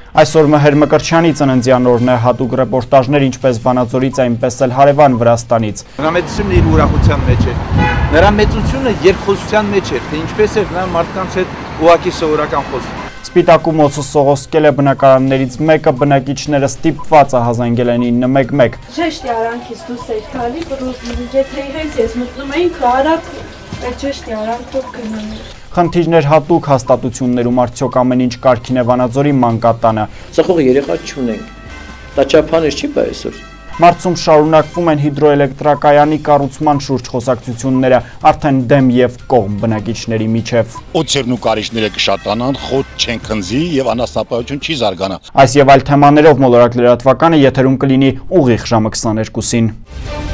Այսօր Մհեր Մկրտչյանի ծննդյան օրն է, հատուկ ռեպորտաժներ ինչպես Վանաձորից, այնպես էլ հարևան Վրաստանից։ Նրա մեծությունը իր ուրախության մեջ է։ Նրա մեծությունը երկխոսության մեջ է, թե ինչպես է նա մարդկանց հետ ուղղակի սովորական խոսում։ Սպիտակու մոցը սողոսկել է բնակարաններից մեկը, բնակիչները ստիպված ահազանգել են 911։ Ճեշտի արանքից դուրս էր գալի, եթե հենց ես մտնում էի, քարակ այդ ճեշտի արանքով գնում էր։ Խնդիրներ հատուկ հաստատություններում արդյոք ամեն ինչ կարգին է Վանաձորի մանկատանը։ Ծխող երեխա չունենք։ Դա չափանիշ չի բա այսօր։ Մարզում շարունակվում են հիդրոէլեկտրակայանի կառուցման շուրջ խոսակցությունները, արդեն դեմ եւ կողմ բնակիչների միջև։ Օձերն ու կարիճները կշատանան, խոտ չեն քնձի եւ անասնապահություն չի զարգանա։ Այս եւ այլ թեմաներով մոլորակ լրատվականը եթերում կլինի ուղիղ ժամը 22-ին։